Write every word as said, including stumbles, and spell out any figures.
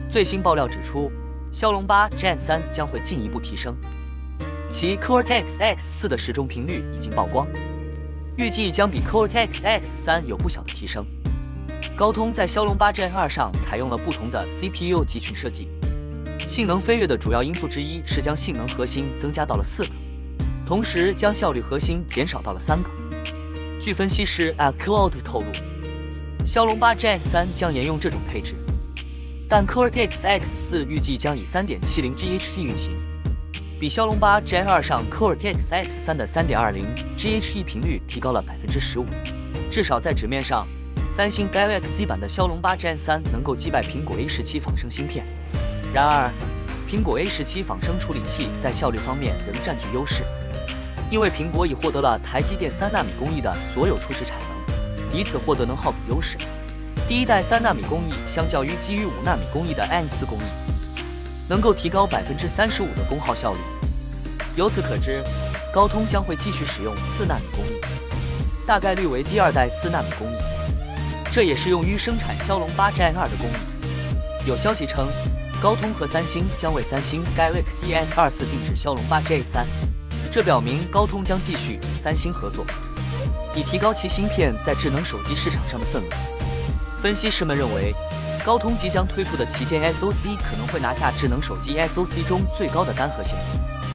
最新爆料指出，骁龙八 Gen 三将会进一步提升，其 Cortex X 四的时钟频率已经曝光，预计将比 Cortex X 三有不小的提升。高通在骁龙八 Gen 二上采用了不同的 C P U 集群设计，性能飞跃的主要因素之一是将性能核心增加到了四个，同时将效率核心减少到了三个。据分析师 Accord 透露，骁龙八 Gen 三将沿用这种配置，但 Cortex X 四预计将以 三点七零 G H Z 运行，比骁龙八 Gen 二上 Cortex X 三的 三点二零 G H Z 频率提高了 百分之十五， 至少在纸面上，三星 Galaxy 版的骁龙八 Gen 三能够击败苹果 A 十七 仿生芯片。然而，苹果 A 十七 仿生处理器在效率方面仍占据优势，因为苹果已获得了台积电三纳米工艺的所有初始产能，以此获得能耗比优势。第一代三纳米工艺相较于基于五纳米工艺的 N 四工艺，能够提高 百分之三十五 的功耗效率。由此可知，高通将会继续使用四纳米工艺，大概率为第二代四纳米工艺，这也是用于生产骁龙八 Gen 二的工艺。有消息称，高通和三星将为三星 Galaxy S 二十四定制骁龙八 Gen 三，这表明高通将继续与三星合作，以提高其芯片在智能手机市场上的份额。分析师们认为，高通即将推出的旗舰 S O C 可能会拿下智能手机 S O C 中最高的单核性能。